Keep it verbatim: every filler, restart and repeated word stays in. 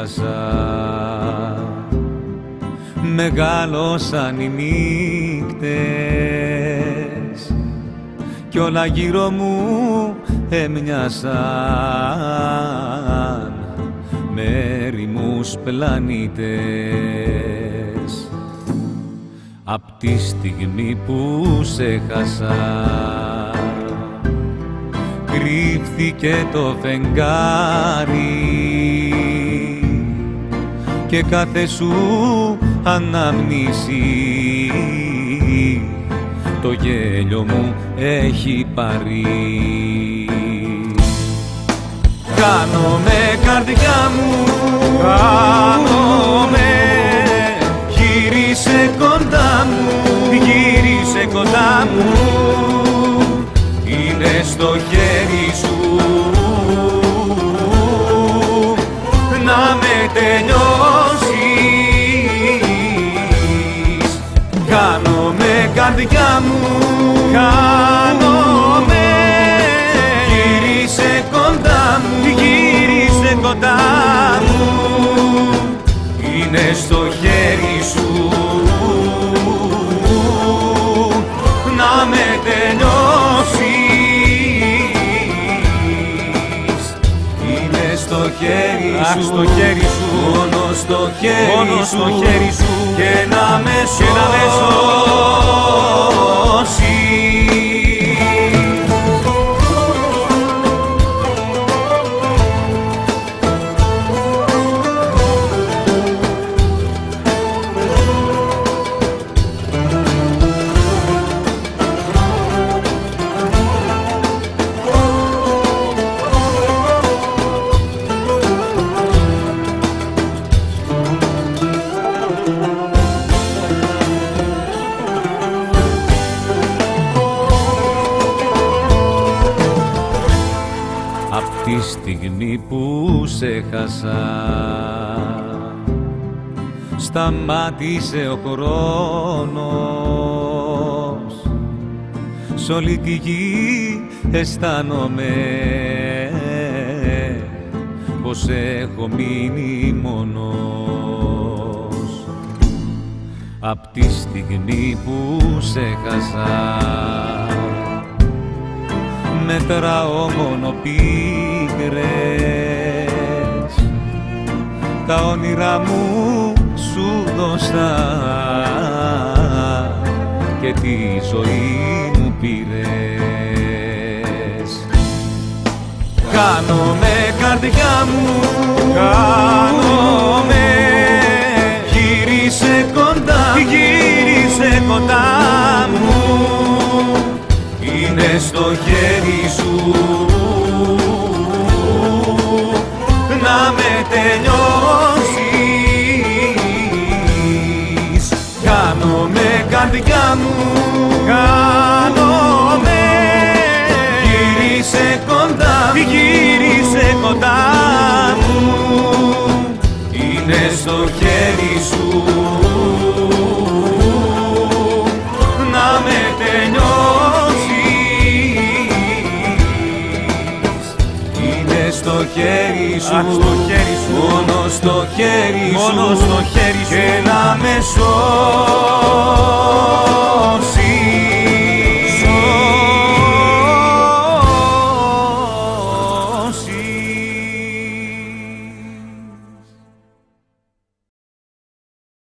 έχασα. Μεγάλωσαν οι νύχτες κι όλα γύρω μου έμοιασαν με έρημους πλανήτες. Απ' τη στιγμή που σε χάσα κρύφθηκε το φεγγάρι και κάθε σου αναμνήση το γέλιο μου έχει πάρει. Χάνομαι καρδιά μου, χάνομαι, γύρισε κοντά μου, γύρισε κοντά μου, είναι στο χέρι σου να με τελειώσεις. Χάνομαι καρδιά μου, χάνομαι, γύρισε κοντά μου, γύρισε κοντά μου, είναι στο χέρι σου να με τελειώσεις. Είναι στο χέρι σου, αχ, στο χέρι σου, μόνο στο χέρι, μόνο σου, στο χέρι σου και να με σώσεις. Απ' τη στιγμή που σε χάσα σταμάτησε ο χρόνος, σ' όλη τη γη αισθάνομαι πως έχω μείνει μόνος. Απ' τη στιγμή που σε χάσα μετράω μόνο πίκρες, τα όνειρά μου σου δώσα και τη ζωή μου πήρες. Χάνομαι καρδιά μου, χάνομαι, γύρισε κοντά, γύρισε κοντά μου, είναι στο χέρι σου να με τελειώσεις. Χάνομαι καρδιά μου, χάνομαι, γύρισε κοντά, γύρισε κοντά μου, είναι στο χέρι σου να με τελειώσεις. Είναι στο χέρι σου, αχ, στο χέρι σου, μόνο στο χέρι σου, μόνο στο χέρι σου και να με σώσεις.